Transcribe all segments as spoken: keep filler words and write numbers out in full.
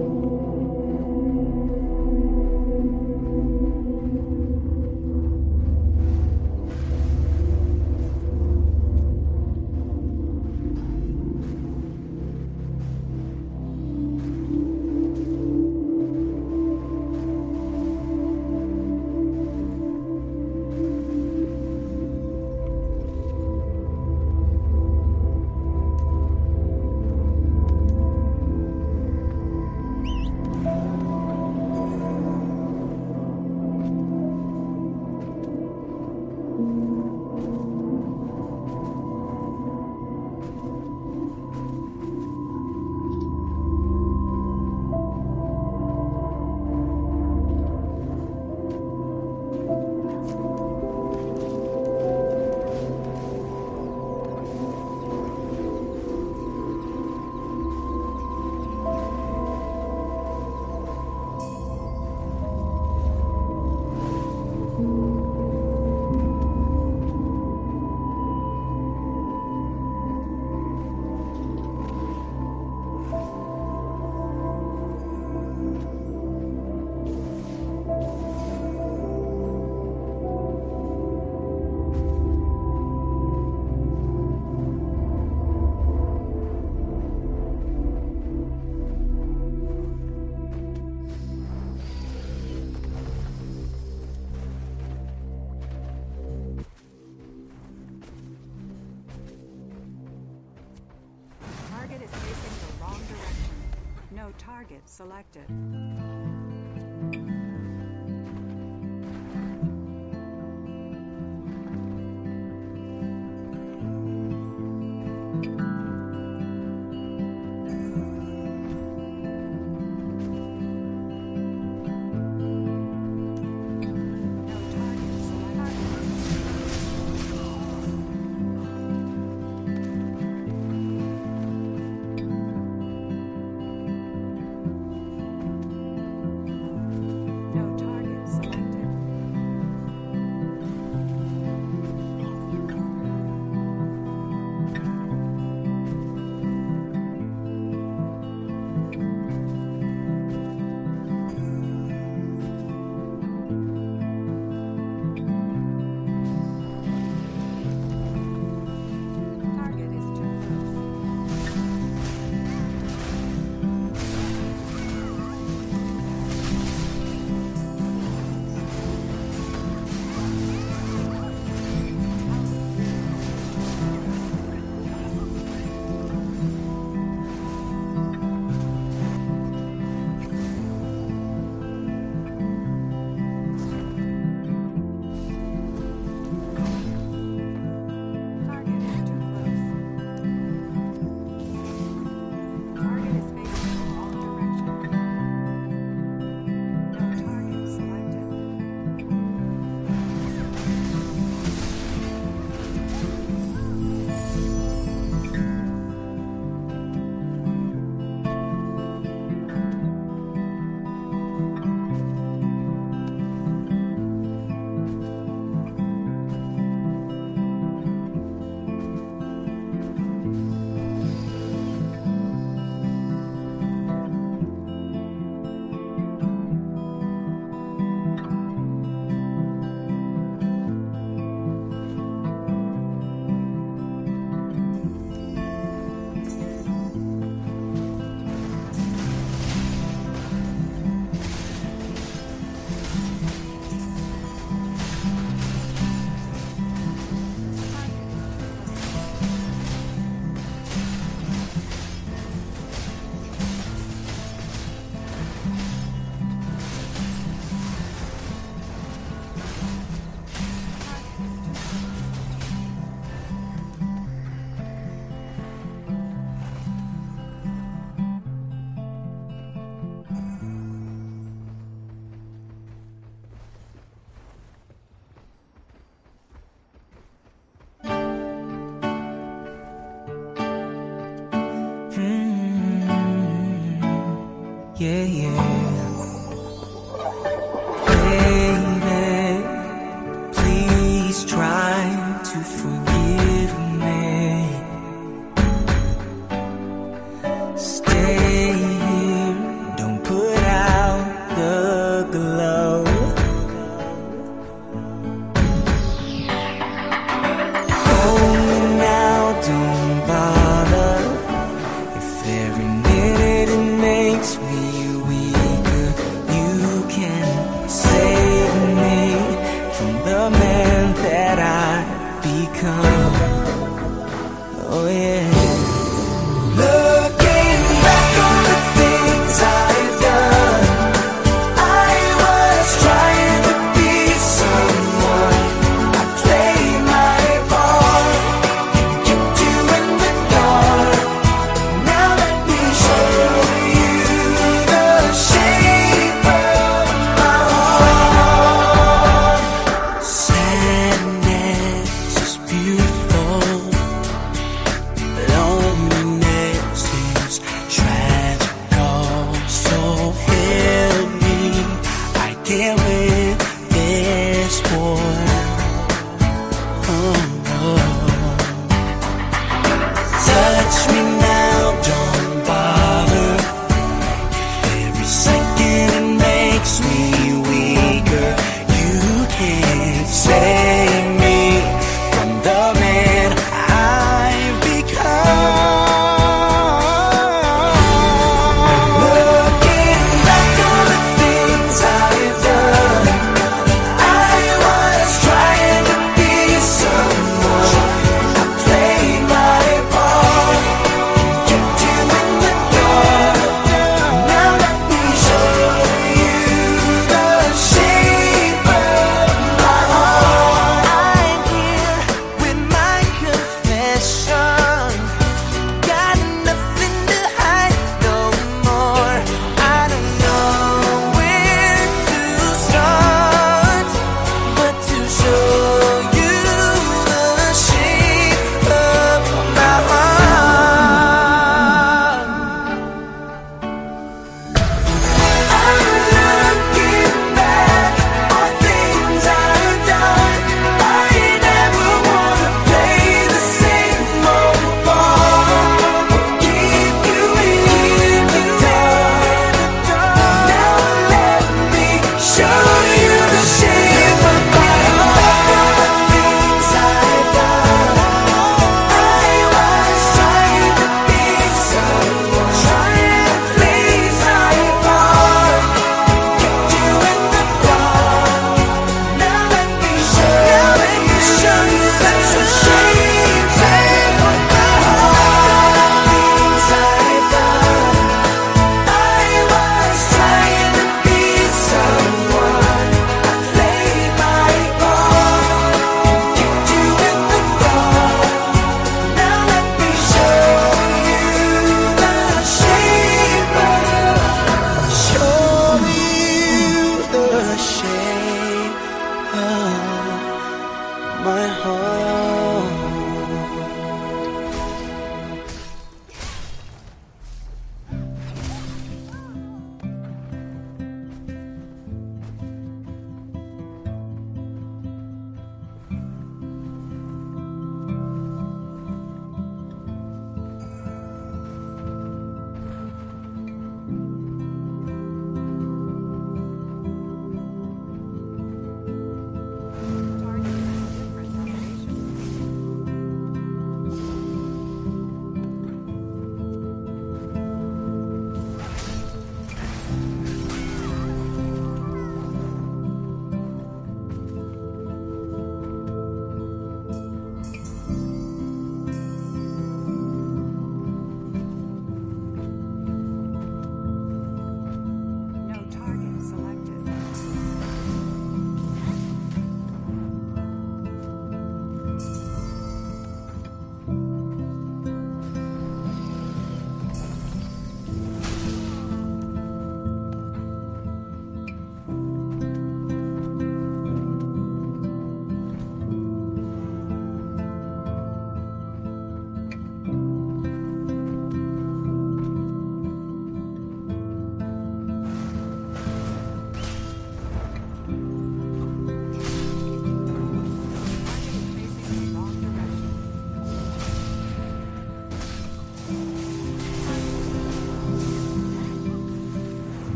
Target selected. Yeah, yeah. Baby, please try to forgive me. Stay here, don't admit it makes me weaker. You can save me from the man that I become. Oh yeah. Looking back on the things I've done, I was trying to be someone. I played my part, kept you in the dark. Now let me show you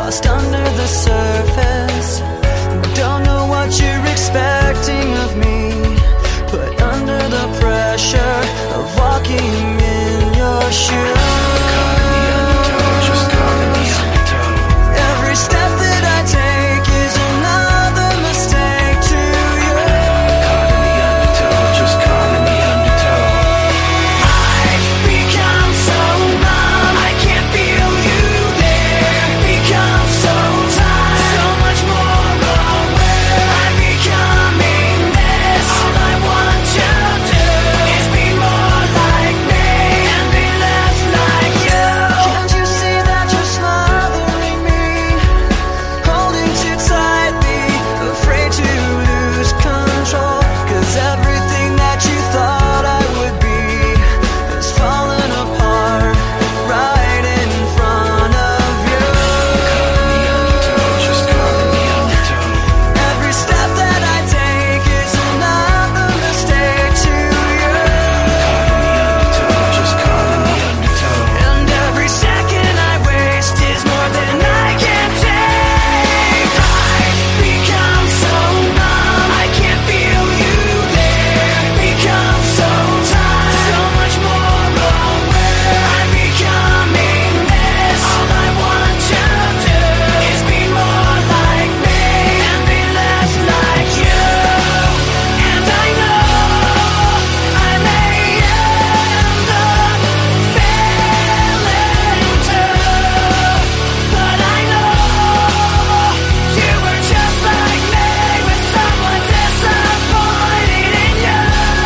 lost under the surface. Don't know what you're expecting of me, but under the pressure of walking in your shoes, Caught in the undertow, just caught in the undertow. every step that I take is another mistake to you. Caught in the undertow, just caught in the undertow. I've become so numb, I can't feel you there. Become so tired, so much more aware. I'm becoming this. All I want to do is be more like me and be less like you. Can't you see that you're smothering me, holding too tightly, afraid to lose control? 'Cause everything that you thought I would be has fallen apart right in front of you. Caught in the undertow, just caught in the undertow. Every step that I take is another mistake to you. Caught in the undertow, just caught in the undertow. And every second I waste is more than I can take. I've become so numb, I can't feel you there. Become so tired, so much more aware. I'm becoming this. All I want to do is be more like me and be less like you. And I know I may end up failing too, but I know you were just like me, with someone disappointed in you.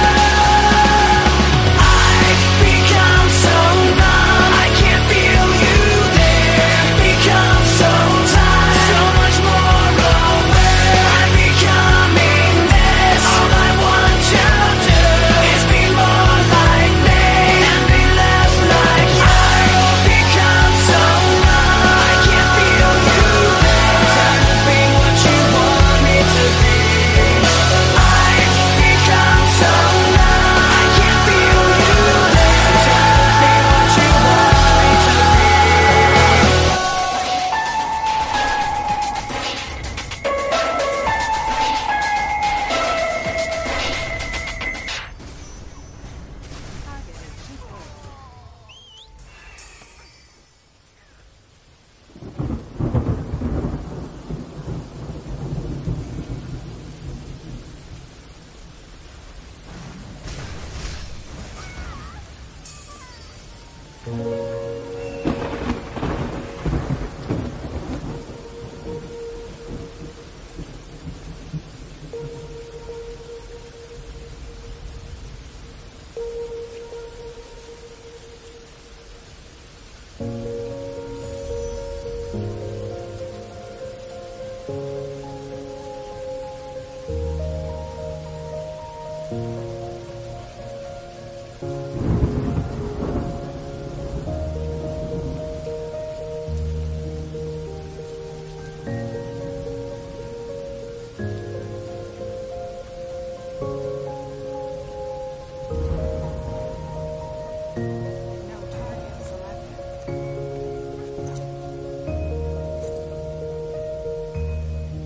I've become so numb, I can't feel you there. Become so tired, so much more aware. I'm becoming this. All I want to do is be more like me and be less like you. I've become so numb, I can't feel you there. Tired of being what you want me to be. I've become so numb, I can't feel you there. Tired of being what you want me to be. Target is too close. No target selected.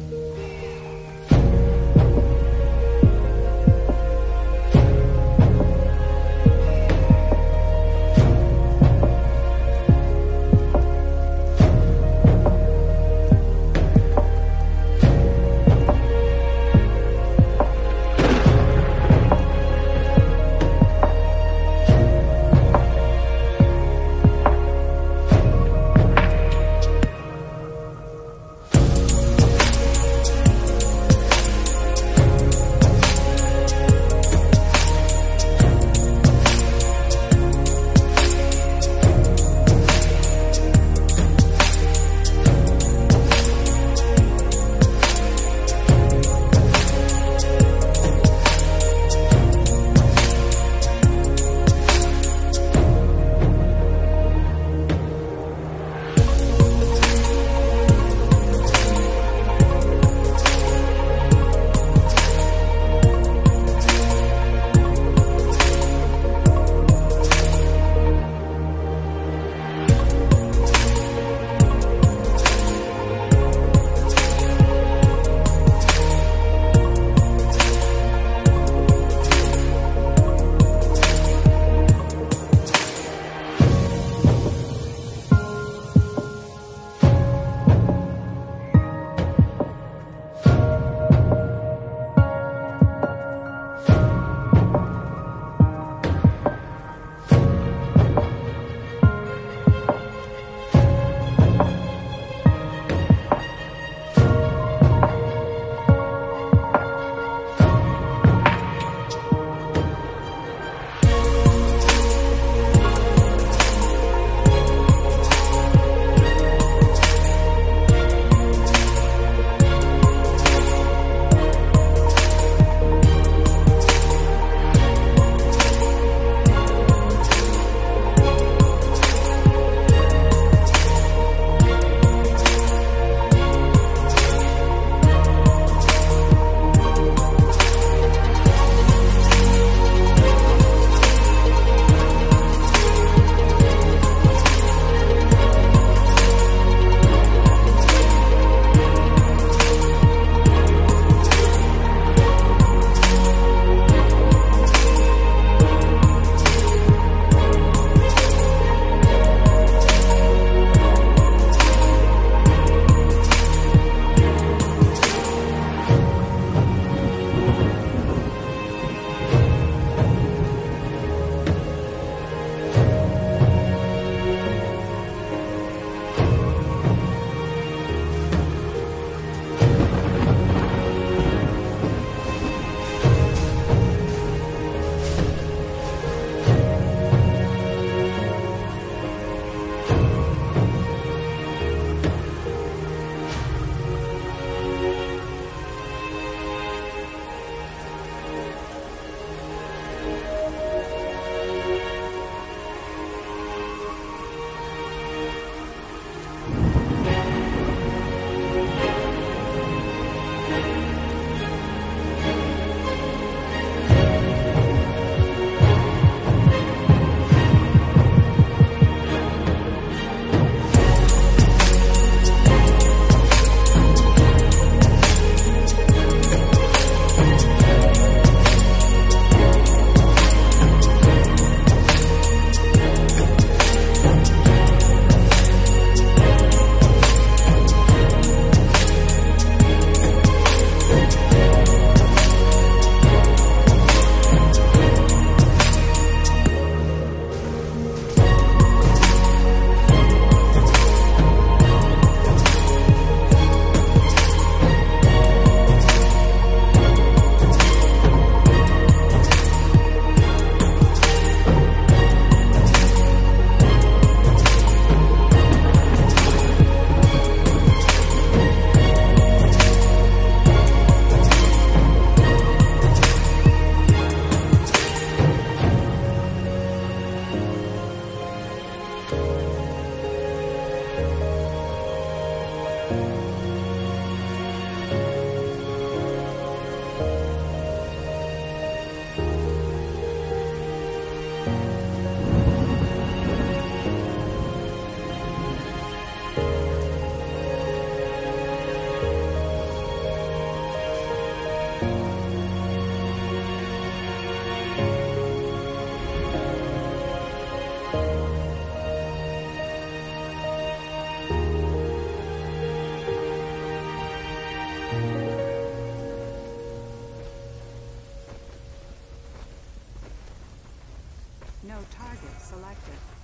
selected.